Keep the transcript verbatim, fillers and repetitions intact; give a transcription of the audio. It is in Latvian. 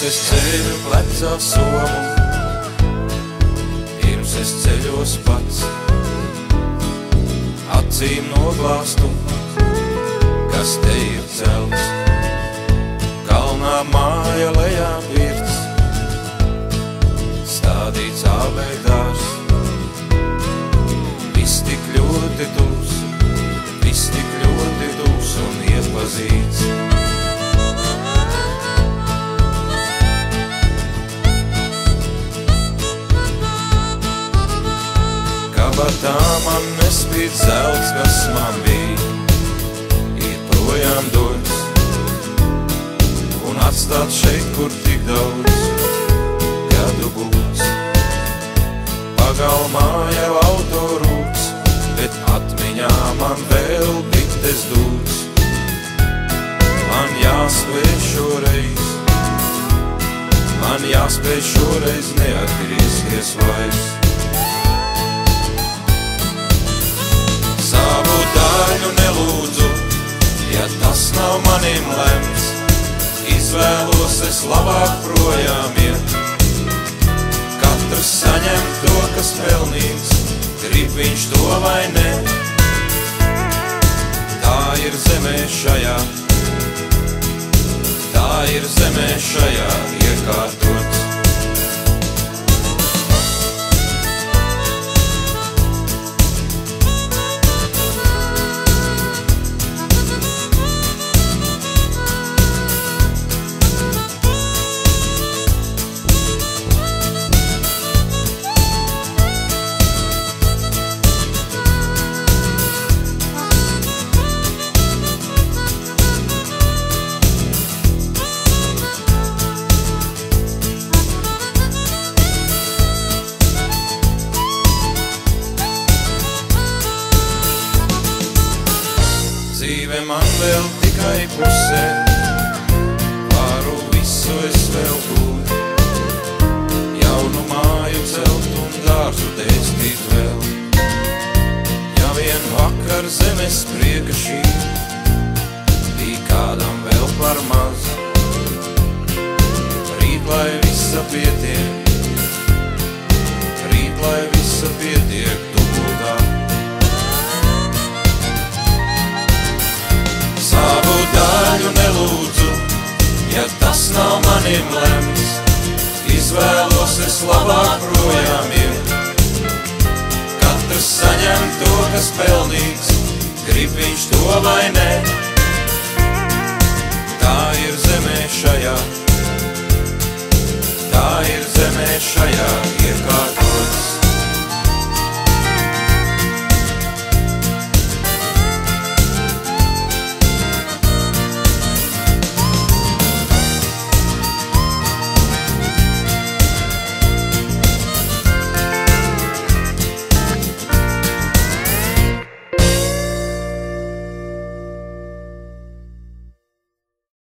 es ceļu plecā somu, pirms es ceļos pats, acīm noglāstu, kas te ir celts. Kalnā māja lejā virts, stādīts ābeidārs. Viss tik ļoti tūs, viss tik ļoti tūs un iepazīts. Kabatā man nespīd zelts, kas man bija, ir projām dots, un atstāt šeit, kur tik daudz gadu būts. Pagalmā jau auto rūks, bet atmiņā man vēl bites dūts. Man jāspēj šoreiz, man jāspēj šoreiz neatgriezties vairs. Savu daļu nelūdzu, ja tas nav manim lemts, izvēlos es labāk projām iet. Katrs saņem to, kas pelnīts, grib viņš to vai ne. Tā ir zemē šajā, tā ir zemē šajā iekārtots. Dzīve man vēl tikai pusē, varu visu es vēl būt. Jaunu māju celt un dārzu dēstīt vēl. Ja vien vakar zemes prieka šī bija kādam vēl par maz, rīt lai visa pietiek, rīt lai visa pietiek dubultā. Savu daļu nelūdzu, ja tas nav manim lemts, izvēlos es labāk projām iet. Katrs saņem to, kas pelnīts, grib viņš to vai ne. Tā ir zemē šajā, tā ir zemē šajā